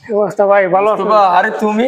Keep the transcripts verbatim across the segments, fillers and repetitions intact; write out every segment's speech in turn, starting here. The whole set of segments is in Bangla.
অবস্থা ভাই ভালো আছো? আরে তুমি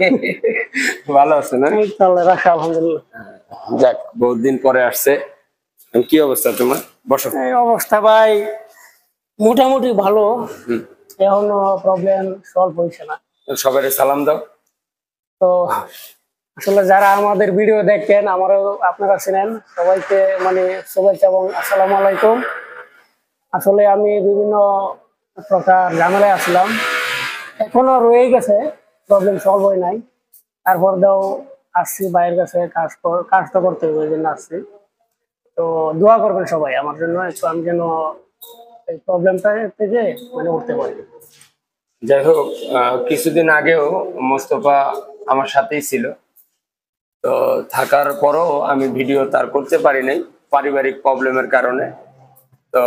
ভালো আছো না? এই চলে রাখা আলহামদুলিল্লাহ। যাক, বহুত দিন পরে আসছে। কি অবস্থা তোমার? বসো। এই অবস্থা ভাই মোটামুটি ভালো, এখনো প্রবলেম সলভ হয়েছে না। সবাই সালাম দাও। তো আসলে যারা আমাদের ভিডিও দেখেন, আমারও আপনারা চিনেন, সবাইকে মানে শুভেচ্ছা এবং আসসালামু আলাইকুম। আসলে আমি বিভিন্ন প্রকার ঝামেলায় আসলাম, এখনো রয়ে গেছে, প্রবলেম সলভ হয় নাই। তারপর দাও আসছি বাইরের কাছে, কাজ কাজ তো করতে হবে, ওই জন্য আসছি। তো দোয়া করবেন সবাই আমার জন্য, একটু আমি যেন এই প্রবলেমটা থেকে মানে উঠতে পারি। যাই হোক, কিছুদিন আগেও মোস্তফা আমার সাথেই ছিল, তো থাকার পরও আমি ভিডিও তার করতে পারি নাই পারিবারিক প্রবলেমের কারণে। তো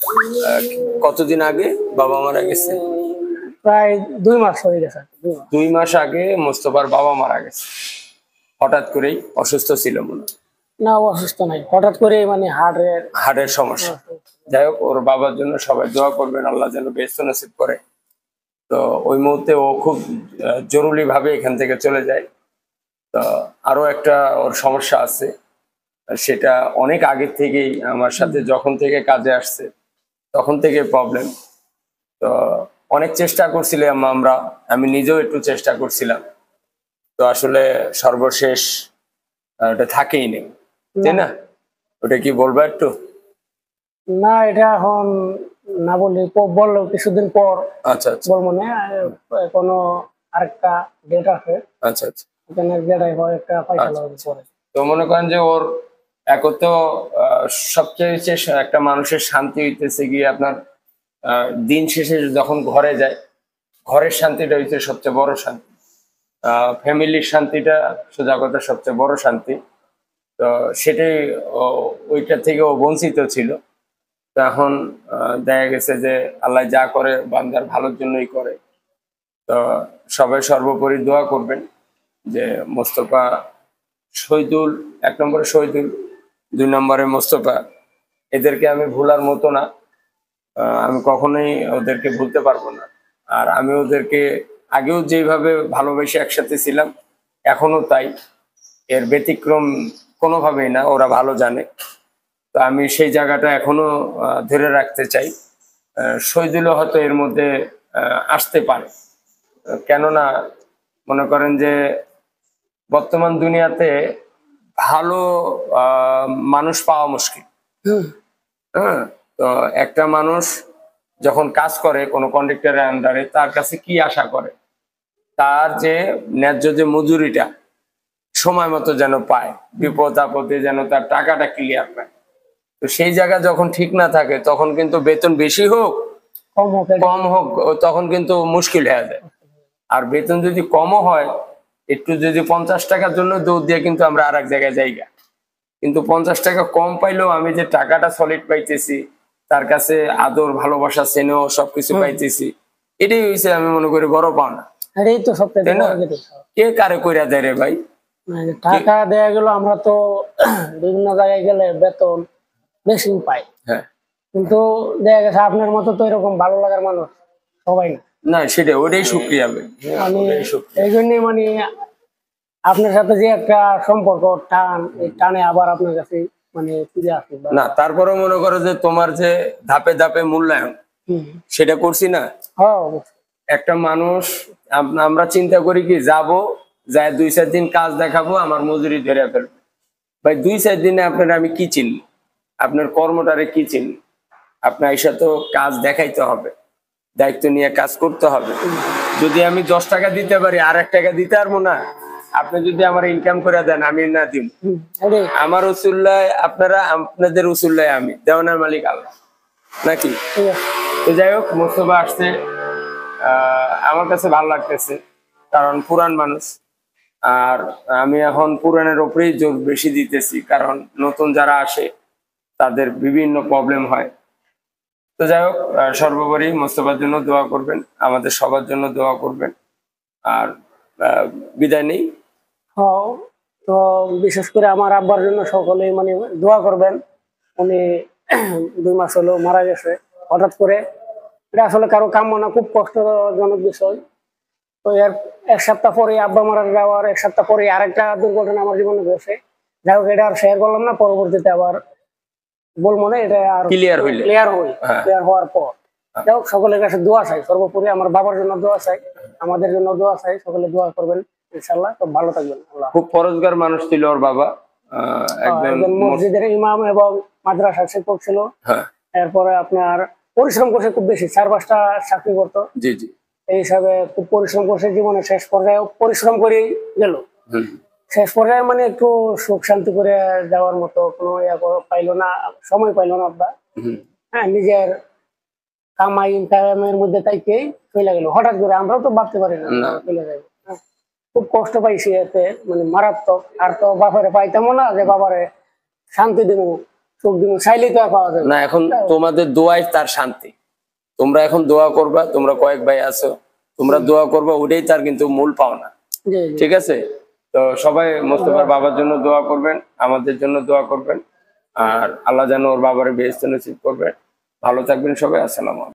কতদিন আগে বাবা মারা গেছে? প্রায় দুই মাস হয়ে গেছে। দুই মাস আগে মোস্তফার বাবা মারা গেছে, হঠাৎ করেই। অসুস্থ ছিল মনে? না, অসুস্থ নাই, হঠাৎ করে মানে হার্টের হার্টের সমস্যা। যাই হোক, ওর বাবার জন্য সবাই দোয়া করবেন, আল্লাহ যেন বেহেশত নসিব করে। তো ওই মুহূর্তে ও খুব জরুরি ভাবে এখান থেকে চলে যায়। তো আরো একটা ওর সমস্যা আছে, সেটা অনেক আগে থেকেই আমার সাথে যখন থেকে কাজে আসছে তখন থেকে প্রবলেম। তো অনেক চেষ্টা করছিলাম আমরা, আমি নিজেও একটু চেষ্টা করছিলাম, তো আসলে সর্বশেষ ওটা থাকেই নেই, তাই না? ওটা কি বলবো একটু? না, এটা এখন না বললে বললো কিছুদিন পর। আচ্ছা আচ্ছা, বলবো না, কোনো আরেকটা ডেট আছে। আচ্ছা আচ্ছা, এখানে ডেটাই হয় একটা পয়সা পরে। তো মনে করেন যে ওর এক তো সবচেয়ে একটা মানুষের শান্তি হইতেছে গিয়ে আপনার দিন শেষে যখন ঘরে যায়, ঘরের শান্তিটা হইতে সবচেয়ে বড় শান্তি, ফ্যামিলির শান্তিটা সোজা কথা সবচেয়ে বড় শান্তি। তো সেটাই ওইটা থেকে ও বঞ্চিত ছিল। তো এখন দেখা গেছে যে আল্লাহ যা করে বান্দার ভালোর জন্যই করে। তো সবাই সর্বোপরি দোয়া করবেন যে মোস্তফা, শহীদুল এক নম্বরে, শহীদুল দুই নম্বরে মোস্তফা, এদেরকে আমি ভুলার মতো না, আমি কখনোই ওদেরকে ভুলতে পারবো না। আর আমি ওদেরকে আগেও যেভাবে ভালোবেসে একসাথে ছিলাম এখনো তাই, এর ব্যতিক্রম কোনোভাবেই না, ওরা ভালো জানে। তো আমি সেই জায়গাটা এখনো ধরে রাখতে চাই। শহীদুলও হয়তো এর মধ্যে আসতে পারে, কেননা মনে করেন যে বর্তমান দুনিয়াতে ভালো মানুষ পাওয়া মুশকিল। হ্যাঁ, তো একটা মানুষ যখন কাজ করে কোনো কন্ট্রাক্টরের আন্ডারে, তার কাছে কি আশা করে? তার যে ন্যায্য যে মজুরিটা সময় মতো যেন পায়, বিপদ আপদে যেন তার টাকাটা ক্লিয়ার পায়। তো সেই জায়গা যখন ঠিক না থাকে, তখন কিন্তু বেতন বেশি হোক কম হোক তখন কিন্তু মুশকিল হয়ে যায়। আর বেতন যদি কমও হয়, একটু যদি পঞ্চাশ টাকার জন্য দৌড় দিয়ে কিন্তু আমরা আর এক জায়গায় যাইগা, কিন্তু পঞ্চাশ টাকা কম পাইলেও আমি যে টাকাটা সলিড পাইতেছি, তার কাছে আদর ভালোবাসা স্নেহ সবকিছু পাইতেছি, এটাই হয়েছে আমি মনে করি বড় পাওনা। এটাই তো সবথেকে বড় জিনিস। কে কারে কইরা দেয় রে ভাই? টাকা দেয়া গেল, আমরা তো বিভিন্ন জায়গায় গেলে বেতন বেশি পাই, হ্যাঁ, কিন্তু দেখা গেছে আপনার মতো তো এরকম ভালো লাগার মানুষ সবাই না। না, সেটা ওটাই শুক্রিয়া। আমি এই জন্যই মানে আপনার সাথে যে একটা সম্পর্ক টান, এই টানে আবার আপনার কাছে মানে ফিরে আসি না। তারপরে মনে করো যে তোমার যে ধাপে ধাপে মূল্যায়ন সেটা করছি না। একটা মানুষ আমরা চিন্তা করি কি যাব, যায় দুই চার দিন কাজ দেখাবো, আমার মজুরি ধরে ফেলবে। ভাই দুই চার দিনে আপনার আমি কি চিনি, আপনার কর্মটারে কি চিনি? আপনার এসে তো কাজ দেখাইতে হবে, দায়িত্ব নিয়ে কাজ করতে হবে। যদি আমি দশ টাকা দিতে পারি আর এক টাকা দিতে পারবো না, আপনি যদি আমার ইনকাম করে দেন আমি না দিব। আমার উসুল্লায় আপনারা, আপনাদের উসুল্লায় আমি, দেওয়ানার মালিক আল্লাহ, নাকি? তো যাই হোক, মোস্তফা আসছে, আহ আমার কাছে ভালো লাগতেছে, কারণ পুরান মানুষ। আর আমি এখন পুরানের উপরেই জোর বেশি দিতেছি, কারণ নতুন যারা আসে তাদের বিভিন্ন প্রবলেম হয়। তো যাই হোক, সর্বোপরি মোস্তফার জন্য দোয়া করবেন, আমাদের সবার জন্য দোয়া করবেন। আর বিদায় নেই। হ্যাঁ, তো বিশেষ করে আমার আব্বার জন্য সকলেই মানে দোয়া করবেন। উনি দুই মাস হলো মারা গেছে হঠাৎ করে, এটা আসলে কারো কাম্য না, খুব কষ্টজনক বিষয়। তো এর এক সপ্তাহ পরে আব্বা মারা যাওয়ার এক সপ্তাহ পরে আরেকটা দুর্ঘটনা আমার জীবনে ঘটেছে। যাই হোক, এটা আর শেয়ার করলাম না, পরবর্তীতে আবার বলবো না, এটা আর ক্লিয়ার হইলে ক্লিয়ার হই হ্যাঁ। ক্লিয়ার হওয়ার পর যাই হোক, সকলের কাছে দোয়া চাই, সর্বোপরি আমার বাবার জন্য দোয়া চাই, আমাদের জন্য দোয়া চাই, সকলে দোয়া করবেন ইনশাল্লাহ। তো ভালো থাকবেন। আল্লাহ। খুব পরোজগার মানুষ ছিল ওর বাবা, আহ, একদম একজন মসজিদের ইমাম এবং মাদ্রাসার শিক্ষক ছিল। হ্যাঁ এরপরে আপনার পরিশ্রম করছে খুব বেশি, চার পাঁচটা চাকরি করতো, জি জি এই হিসাবে খুব পরিশ্রম করছে। জীবনে শেষ পর্যায়ে পরিশ্রম করেই গেল। হুম শেষ পর্যায়ে মানে একটু সুখ শান্তি করে যাওয়ার মতো কোনো ইয়া কর- পাইলো না, সময় পাইলো না আব্বা। হুম হ্যাঁ, নিজের কামাই ইনকামের মধ্যে তাইকেই চলে গেল হঠাৎ করে, আমরাও তো ভাবতে পারি না না। চলে যাবে। হ্যাঁ, খুব কষ্ট পাইছি এতে, মানে মারাত্মক। আর তো বাবারে পাইতামও না যে বাবারে শান্তি দিব, সুখ দিব, চাইলেই তো আর পাওয়া যাবে না, এখন তোমাদের দোয়াই তার শান্তি। তোমরা এখন দোয়া করবা, তোমরা কয়েক ভাই আছো, তোমরা দোয়া করবা, ওটাই তার কিন্তু মূল পাওনা। জি জি। ঠিক আছে, তো সবাই মোস্তফার বাবার জন্য দোয়া করবেন, আমাদের জন্য দোয়া করবেন, আর আল্লাহ যেন ওর বাবার বেহেশত নসিব করবে। ভালো থাকবেন সবাই। আসসালামু আলাইকুম।